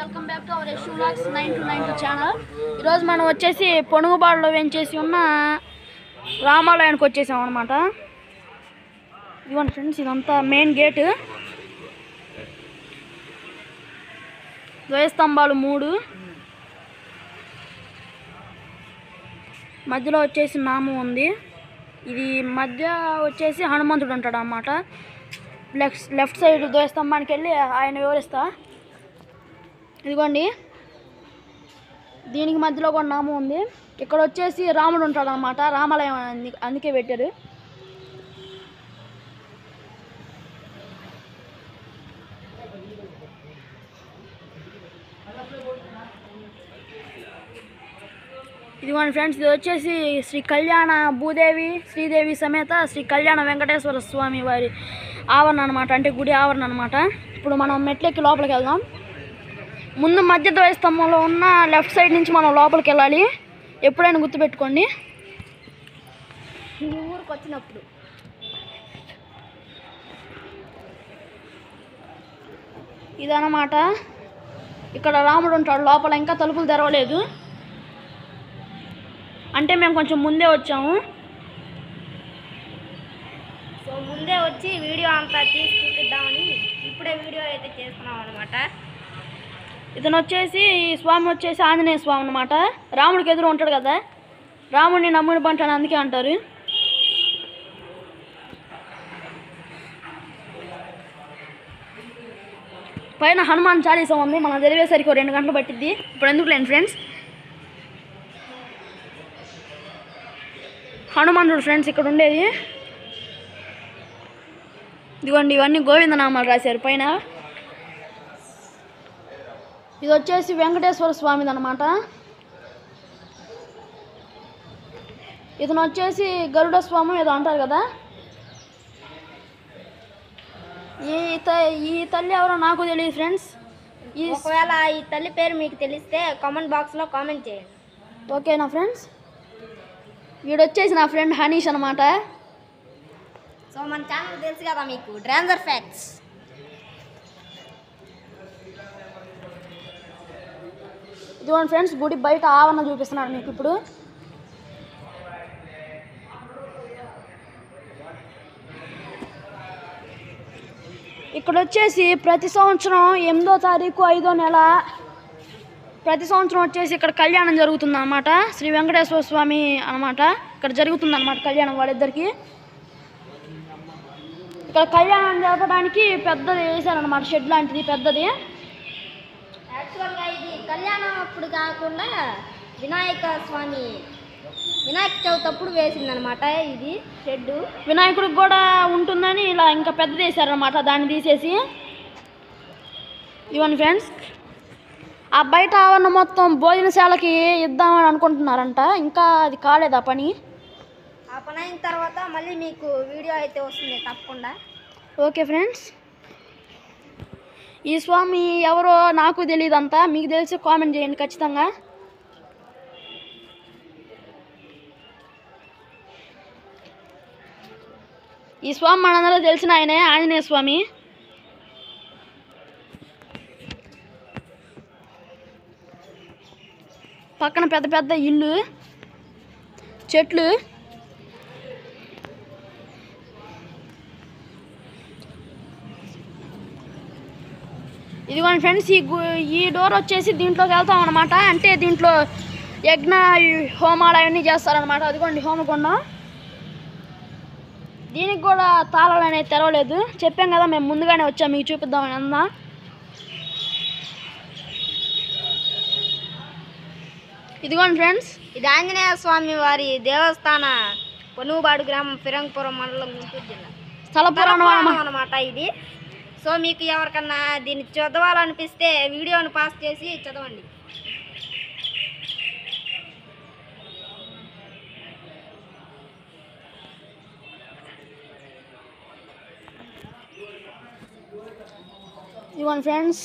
Welcome back to our Yash vlogs 992 channel. ఈరోజు మనం వచ్చేసి పొనుగుబాడులో వెంచేసి ఉన్న రామాలయానికి వచ్చేసాం అనమాట. ఇదిగోండి ఫ్రెండ్స్, ఇదంతా మెయిన్ గేటు. ద్వయస్తంభాలు 3, మధ్యలో వచ్చేసి నామం ఉంది. ఇది మధ్య వచ్చేసి హనుమంతుడు ఉంటాడు అన్నమాట. లెఫ్ట్ సైడ్ ద్వయస్తంభానికి వెళ్ళి ఆయన వివరిస్తా. ఇదిగోండి, దీనికి మధ్యలో కూడా నామం ఉంది. ఇక్కడ వచ్చేసి రాముడు ఉంటాడు అన్నమాట. రామాలయం అందుకే పెట్టారు. ఇదిగోండి ఫ్రెండ్స్, ఇది వచ్చేసి శ్రీ కళ్యాణ భూదేవి శ్రీదేవి సమేత శ్రీ కళ్యాణ వెంకటేశ్వర స్వామి వారి ఆవరణ అనమాట, అంటే గుడి ఆవరణ అనమాట. ఇప్పుడు మనం మెట్లెక్కి లోపలికి వెళ్దాం. ముందు మధ్య ద్వయస్తంభంలో ఉన్న లెఫ్ట్ సైడ్ నుంచి మనం లోపలికి వెళ్ళాలి. ఎప్పుడైనా గుర్తుపెట్టుకోండి, ఈ ఊరికి వచ్చినప్పుడు. ఇదన్నమాట, ఇక్కడ రాముడు ఉంటాడు లోపల. ఇంకా తలుపులు తెరవలేదు, అంటే మేము కొంచెం ముందే వచ్చాము. సో ముందే వచ్చి వీడియో అంతా తీసి చూపిద్దామని ఇప్పుడే వీడియో అయితే చేస్తున్నాం అనమాట. ఇతను వచ్చేసి ఈ స్వామి వచ్చేసి ఆంజనేయ స్వామి అనమాట. రాముడికి ఎదురు ఉంటాడు కదా, రాముడిని నమ్ముని పంటాను అందుకే అంటారు. పైన హనుమాన్ చాలీసా ఉంది. మనం చదివేసరికి 2 గంటలు పట్టిద్ది. ఇప్పుడు ఎందుకు లేండి ఫ్రెండ్స్, హనుమంతుడు ఫ్రెండ్స్ ఇక్కడ ఉండేది. ఇదిగోండి, ఇవన్నీ గోవిందనామాలు రాశారు పైన. ఇది వచ్చేసి వెంకటేశ్వర స్వామిది అనమాట. ఇతను వచ్చేసి గరుడ స్వామి ఏదో అంటారు కదా. ఈ తల్లి ఎవరో నాకు తెలియదు ఫ్రెండ్స్. ఒకవేళ ఈ తల్లి పేరు మీకు తెలిస్తే కామెంట్ బాక్స్లో కామెంట్ చేయండి, ఓకేనా ఫ్రెండ్స్. వీడొచ్చేసి నా ఫ్రెండ్ హనీష్ అనమాట. సో మన ఛానల్ తెలుసు కదా మీకు, డ్రాంజర్ ఫ్యాక్ట్స్. ఇదిగోండి ఫ్రెండ్స్, గుడి బయట ఆవరణ చూపిస్తున్నాడు మీకు ఇప్పుడు. ఇక్కడ వచ్చేసి ప్రతి సంవత్సరం 8వ తారీఖు 5వ నెల ప్రతి సంవత్సరం వచ్చేసి ఇక్కడ కళ్యాణం జరుగుతుంది అన్నమాట. శ్రీ వెంకటేశ్వర స్వామి అనమాట. ఇక్కడ జరుగుతుంది అన్నమాట కళ్యాణం వాళ్ళిద్దరికి. ఇక్కడ కళ్యాణం జరపడానికి పెద్దది వేసారనమాట, షెడ్ లాంటిది పెద్దది. యాక్చువల్గా ఇది కళ్యాణం అప్పుడు కాకుండా వినాయక చవితి అప్పుడు వేసిందనమాట ఇది షెడ్. వినాయకుడికి కూడా ఉంటుందని ఇలా ఇంకా పెద్దది వేసారనమాట, దాన్ని తీసేసి. ఇవన్నీ ఫ్రెండ్స్, ఆ బయట ఆవరణ మొత్తం భోజనశాలకి ఇద్దామని అనుకుంటున్నారంట. ఇంకా అది కాలేదు ఆ పని. ఆ పని అయిన తర్వాత మళ్ళీ మీకు వీడియో అయితే వస్తుంది తప్పకుండా. ఓకే ఫ్రెండ్స్, ఈ స్వామి ఎవరో నాకు తెలియదు అంతా. మీకు తెలిసి కామెంట్ చేయండి ఖచ్చితంగా. ఈ స్వామి మనందరూ తెలిసిన ఆయనే, ఆంజనేయ స్వామి. పక్కన పెద్ద పెద్ద ఇల్లు, చెట్లు. ఇదిగోండి ఫ్రెండ్స్, ఈ డోర్ వచ్చేసి దీంట్లోకి వెళ్తాం అనమాట. అంటే దీంట్లో యజ్ఞ హోమాలు అవన్నీ చేస్తారనమాట. అదిగోండి హోమగుండం. దీనికి కూడా తాళాలు అనేది తెరవలేదు. చెప్పాం కదా మేము ముందుగానే వచ్చాం, మీకు చూపిద్దామని అన్నా. ఇదిగోండి ఫ్రెండ్స్, ఇది ఆంజనేయ స్వామి వారి దేవస్థాన, పొనుగుబాడు గ్రామం, ఫిరంగపురం మండలం, గుంటూరు జిల్లా. స్థల పురాణం అనమాట ఇది. సో మీకు ఎవరికన్నా దీన్ని చదవాలనిపిస్తే వీడియోని పాస్ చేసి చదవండి. ఇదిగోండి ఫ్రెండ్స్,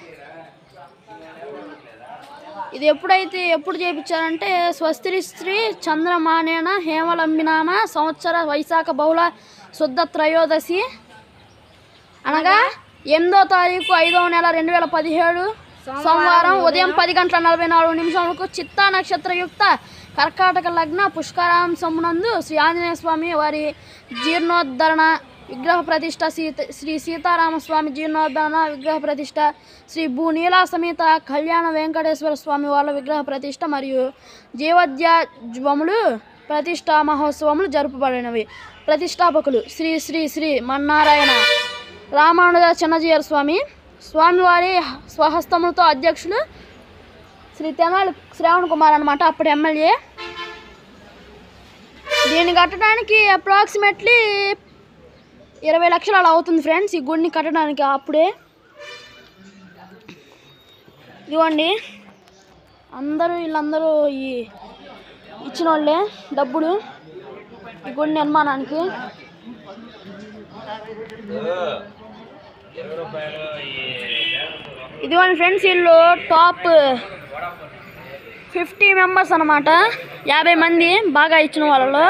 ఇది ఎప్పుడు చేయించారంటే స్వస్తి చంద్రమానేన హేమలంబినామ సంవత్సర వైశాఖ బహుళ శుద్ధ త్రయోదశి అనగా 8వ తారీఖు 5వ నెల 2017 సోమవారం ఉదయం 10:44 చిత్తా నక్షత్రయుక్త కర్కాటక లగ్న పుష్కరాంశమునందు శ్రీ ఆంజనేయ స్వామి వారి జీర్ణోద్ధరణ విగ్రహ ప్రతిష్ట, శ్రీ సీతారామస్వామి జీర్ణోద్ధరణ విగ్రహ ప్రతిష్ట, శ్రీ భూనీలా సమేత కళ్యాణ వెంకటేశ్వర స్వామి వాళ్ళ విగ్రహ ప్రతిష్ట మరియు జీవోద్యాజ్వములు ప్రతిష్టా మహోత్సవములు జరుపబడినవి. ప్రతిష్టాపకులు శ్రీ శ్రీ శ్రీ మన్నారాయణ రామానుజ చిన్నజీయర్ స్వామి. స్వామివారి స్వహస్తములతో అధ్యక్షులు శ్రీ తెనాలి శ్రావణ్ కుమార్ అనమాట, అప్పుడు ఎమ్మెల్యే. దీన్ని కట్టడానికి అప్రాక్సిమేట్లీ 20 లక్షలు అలా అవుతుంది ఫ్రెండ్స్, ఈ గుడిని కట్టడానికి. అప్పుడే ఇదిగోండి వీళ్ళందరూ ఈ ఇచ్చిన వాళ్ళే డబ్బులు ఈ గుడి నిర్మాణానికి. ఇదిగోండి ఫ్రెండ్స్, వీళ్ళు టాప్ 50 మెంబర్స్ అనమాట, 50 మంది బాగా ఇచ్చిన వాళ్ళలో.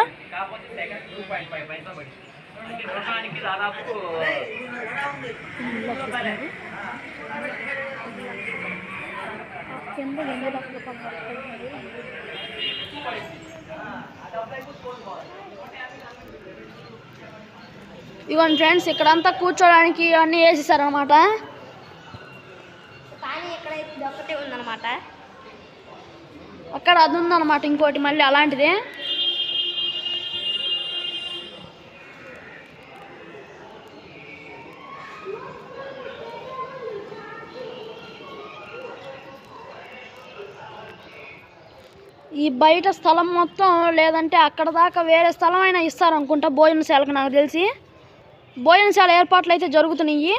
ఇదిగోండి ఫ్రెండ్స్, ఇక్కడంతా కూర్చోడానికి అన్నీ వేసేసారనమాట. ఒకటే ఉందన్నమాట, అక్కడ అది ఉందన్నమాట ఇంకోటి మళ్ళీ అలాంటిదే. ఈ బయట స్థలం మొత్తం లేదంటే అక్కడ దాకా వేరే స్థలం అయినా ఇస్తారనుకుంటా భోజనశాలకు. నాకు తెలిసి భోజనశాల ఏర్పాట్లు అయితే జరుగుతున్నాయి.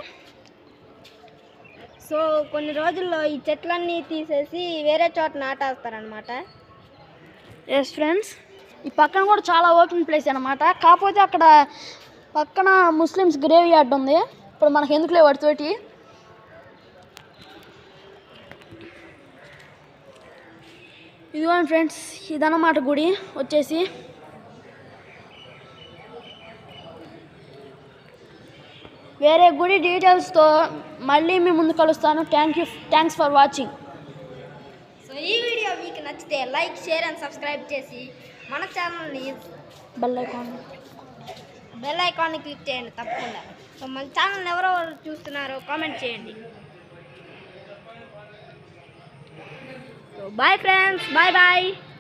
సో కొన్ని రోజుల్లో ఈ చెట్లన్నీ తీసేసి వేరే చోట నాటేస్తారనమాట. ఎస్ ఫ్రెండ్స్, ఈ పక్కన కూడా చాలా ఓపెన్ ప్లేస్ అనమాట. కాకపోతే అక్కడ పక్కన ముస్లిమ్స్ గ్రేవ్ యార్డ్ ఉంది. ఇప్పుడు మనకు ఎందుకులే వాటితోటి. ఇదిగోండి ఫ్రెండ్స్, ఇదన్నమాట గుడి వచ్చేసి. వేరే గుడి డీటెయిల్స్తో మళ్ళీ మీ ముందు కలుస్తాను. Thanks for watching. సో ఈ వీడియో మీకు నచ్చితే లైక్, షేర్ అండ్ సబ్స్క్రైబ్ చేసి మన ఛానల్ని బెల్ ఐకాన్ని క్లిక్ చేయండి తప్పకుండా. సో మన ఛానల్ని ఎవరెవరు చూస్తున్నారో కామెంట్ చేయండి. So bye friends, bye bye.